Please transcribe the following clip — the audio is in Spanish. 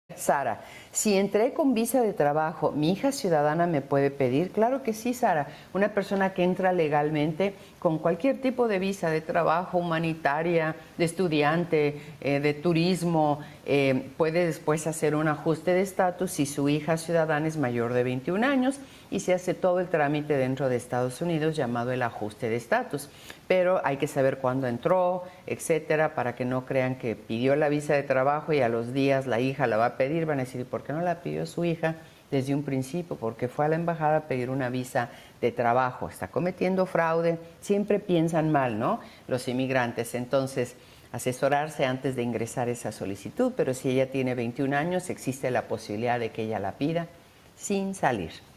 Sara, si entré con visa de trabajo, ¿mi hija ciudadana me puede pedir? Claro que sí, Sara. Una persona que entra legalmente con cualquier tipo de visa de trabajo, humanitaria, de estudiante, de turismo, puede después hacer un ajuste de estatus si su hija ciudadana es mayor de 21 años y se hace todo el trámite dentro de Estados Unidos llamado el ajuste de estatus. Pero hay que saber cuándo entró, etcétera, para que no crean que pidió la visa de trabajo y a los días la hija la va a pedir. Van a decir, ¿por qué no la pidió su hija desde un principio? Porque fue a la embajada a pedir una visa de trabajo. Está cometiendo fraude. Siempre piensan mal, ¿no? Los inmigrantes. Entonces, asesorarse antes de ingresar esa solicitud. Pero si ella tiene 21 años, existe la posibilidad de que ella la pida sin salir.